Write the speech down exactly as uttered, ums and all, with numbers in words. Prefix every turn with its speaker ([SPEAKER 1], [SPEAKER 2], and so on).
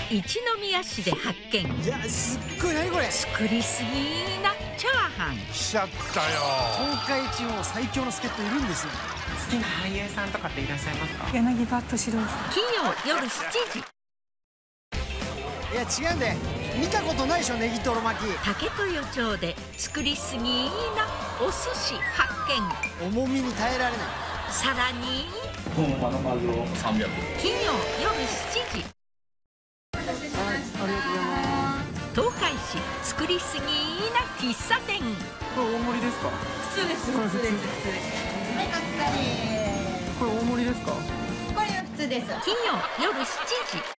[SPEAKER 1] 一宮市で発見。
[SPEAKER 2] いや、すっごい、何これ。
[SPEAKER 1] 作りすぎなチャーハン。
[SPEAKER 3] 来ちゃったよ。
[SPEAKER 2] 東海地方最強の助っ人いるんですよ。
[SPEAKER 4] 好きな俳優さんとかっていらっしゃいますか？
[SPEAKER 5] 柳葉敏郎さん。
[SPEAKER 1] 金曜夜しちじ。
[SPEAKER 2] いや、違うんで、見たことないでしょ、ネギトロ巻き。
[SPEAKER 1] 竹豊町で作りすぎなお寿司発見。
[SPEAKER 2] 重みに耐えられない。
[SPEAKER 1] さらに
[SPEAKER 3] 本場のマグロさんびゃく。
[SPEAKER 1] 金曜夜しちじ。
[SPEAKER 2] はい、ありがとうございます。
[SPEAKER 1] 東海市作りすぎな喫茶店。
[SPEAKER 4] これ大盛りですか？
[SPEAKER 5] 普通です。普通です。普通です。
[SPEAKER 6] はい、お疲れ。
[SPEAKER 4] これ大盛りですか？
[SPEAKER 6] これは普通です。
[SPEAKER 1] 金曜夜しちじ。